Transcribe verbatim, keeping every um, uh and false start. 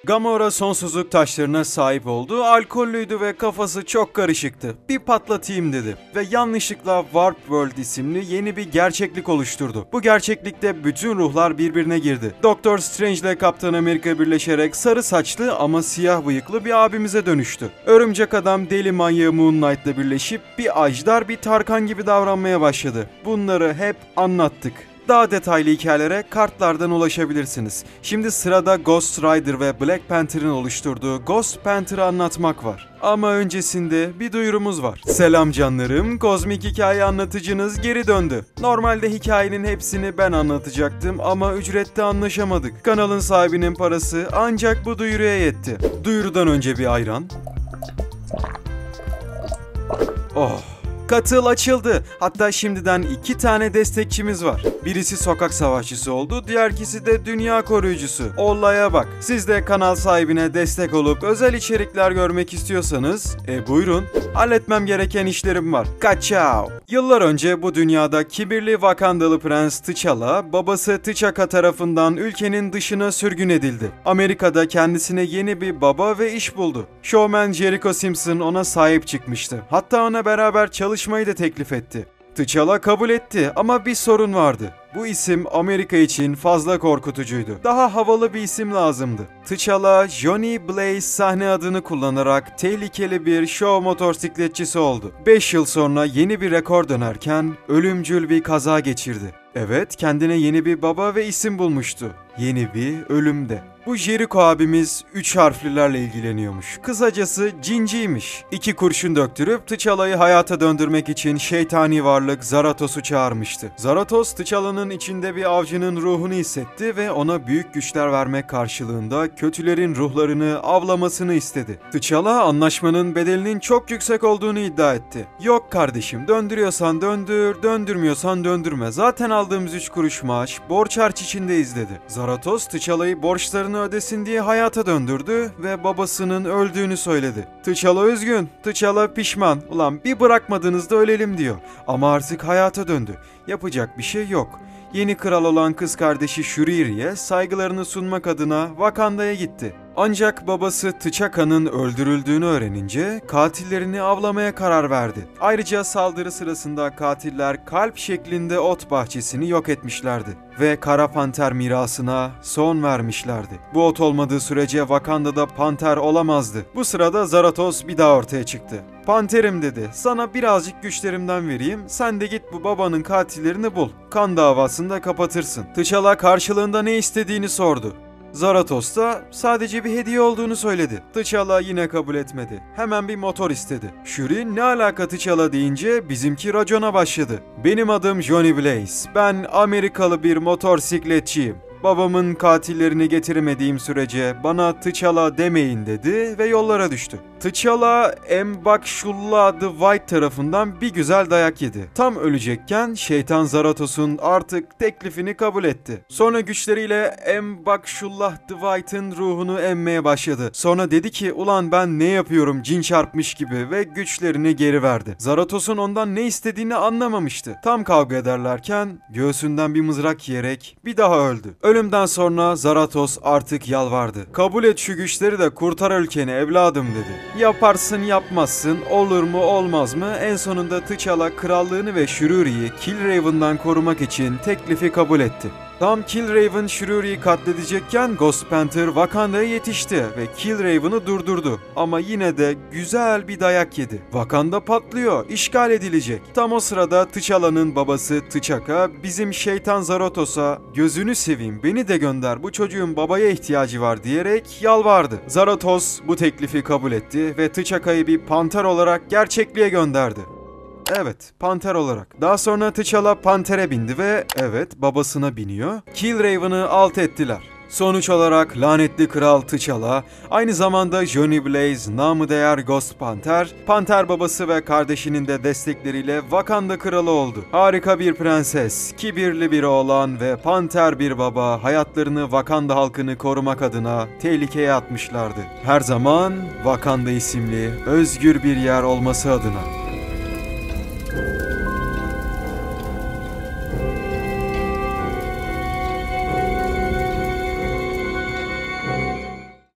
Gamora sonsuzluk taşlarına sahip oldu, alkollüydü ve kafası çok karışıktı. Bir patlatayım dedi ve yanlışlıkla Warp World isimli yeni bir gerçeklik oluşturdu. Bu gerçeklikte bütün ruhlar birbirine girdi. Doktor Strange ile Kaptan Amerika birleşerek sarı saçlı ama siyah bıyıklı bir abimize dönüştü. Örümcek Adam deli manyağı Moon Knight ile birleşip bir ajdar bir Tarkan gibi davranmaya başladı. Bunları hep anlattık. Daha detaylı hikayelere kartlardan ulaşabilirsiniz. Şimdi sırada Ghost Rider ve Black Panther'ın oluşturduğu Ghost Panther'ı anlatmak var. Ama öncesinde bir duyurumuz var. Selam canlarım, kozmik hikaye anlatıcınız geri döndü. Normalde hikayenin hepsini ben anlatacaktım ama ücrette anlaşamadık. Kanalın sahibinin parası ancak bu duyuruya yetti. Duyurudan önce bir ayran. Oh. Katıl açıldı. Hatta şimdiden iki tane destekçimiz var. Birisi sokak savaşçısı oldu, diğerkisi de dünya koruyucusu. Olaya bak. Siz de kanal sahibine destek olup özel içerikler görmek istiyorsanız, e buyurun. Halletmem gereken işlerim var. Kaçao. Yıllar önce bu dünyada kibirli Wakandalı Prens T'Challa, babası T'Chaka tarafından ülkenin dışına sürgün edildi. Amerika'da kendisine yeni bir baba ve iş buldu. Showman Jericho Simpson ona sahip çıkmıştı. Hatta ona beraber çalışmayı da teklif etti. T'Challa kabul etti ama bir sorun vardı. Bu isim Amerika için fazla korkutucuydu. Daha havalı bir isim lazımdı. T'Challa, Johnny Blaze sahne adını kullanarak tehlikeli bir show motosikletçisi oldu. beş yıl sonra yeni bir rekor dönerken ölümcül bir kaza geçirdi. Evet, kendine yeni bir baba ve isim bulmuştu. Yeni bir ölüm de. Bu Jericho abimiz üç harflilerle ilgileniyormuş. Kısacası cinciymiş. İki kurşun döktürüp T'Challa'yı hayata döndürmek için şeytani varlık Zaratos'u çağırmıştı. Zaratos, T'Challa'nın içinde bir avcının ruhunu hissetti ve ona büyük güçler vermek karşılığında kötülerin ruhlarını avlamasını istedi. T'Challa anlaşmanın bedelinin çok yüksek olduğunu iddia etti. Yok kardeşim, döndürüyorsan döndür, döndürmüyorsan döndürme. Zaten aldığımız üç kuruş maaş borç harç içindeyiz dedi. Zaratos, T'Challa'yı borçlarını ödesin diye hayata döndürdü ve babasının öldüğünü söyledi. T'Challa üzgün, T'Challa pişman. Ulan bir bırakmadınız da ölelim diyor. Ama artık hayata döndü. Yapacak bir şey yok. Yeni kral olan kız kardeşi Shuri'ye saygılarını sunmak adına Wakanda'ya gitti. Ancak babası T'Chaka'nın öldürüldüğünü öğrenince katillerini avlamaya karar verdi. Ayrıca saldırı sırasında katiller kalp şeklinde ot bahçesini yok etmişlerdi ve Kara Panter mirasına son vermişlerdi. Bu ot olmadığı sürece Wakanda'da panter olamazdı. Bu sırada Zaratos bir daha ortaya çıktı. Panterim dedi, sana birazcık güçlerimden vereyim, sen de git bu babanın katillerini bul. Kan davasını da kapatırsın. T'Challa karşılığında ne istediğini sordu. Zaratos da sadece bir hediye olduğunu söyledi. T'Challa yine kabul etmedi. Hemen bir motor istedi. Shuri ne alaka T'Challa deyince bizimki racona başladı. Benim adım Johnny Blaze. Ben Amerikalı bir motorsikletçiyim. Babamın katillerini getirmediğim sürece bana T'Challa demeyin dedi ve yollara düştü. T'Challa M'Bakshulla the White tarafından bir güzel dayak yedi. Tam ölecekken şeytan Zaratos'un artık teklifini kabul etti. Sonra güçleriyle M'Bakshullah the White'ın ruhunu emmeye başladı. Sonra dedi ki ulan ben ne yapıyorum cin çarpmış gibi ve güçlerini geri verdi. Zaratos'un ondan ne istediğini anlamamıştı. Tam kavga ederlerken göğsünden bir mızrak yiyerek bir daha öldü. Ölümden sonra Zaratos artık yalvardı. Kabul et şu güçleri de kurtar ülkeni evladım dedi. Yaparsın yapmazsın, olur mu olmaz mı, en sonunda T'Challa krallığını ve Shuri'yi Killraven'dan korumak için teklifi kabul etti. Tam Killraven Shuri'yi katledecekken Ghost Panther Wakanda'ya yetişti ve Killraven'ı durdurdu. Ama yine de güzel bir dayak yedi. Wakanda patlıyor, işgal edilecek. Tam o sırada T'Challa'nın babası T'Chaka bizim şeytan Zaratos'a gözünü seveyim beni de gönder bu çocuğun babaya ihtiyacı var diyerek yalvardı. Zaratos bu teklifi kabul etti ve T'Chaka'yı bir panter olarak gerçekliğe gönderdi. Evet, panter olarak. Daha sonra T'Challa pantere bindi ve evet babasına biniyor. Killraven'ı alt ettiler. Sonuç olarak lanetli kral T'Challa, aynı zamanda Johnny Blaze, namı değer Ghost Panther, Panter babası ve kardeşinin de destekleriyle Wakanda kralı oldu. Harika bir prenses, kibirli bir oğlan ve Panter bir baba hayatlarını Wakanda halkını korumak adına tehlikeye atmışlardı. Her zaman Wakanda isimli özgür bir yer olması adına.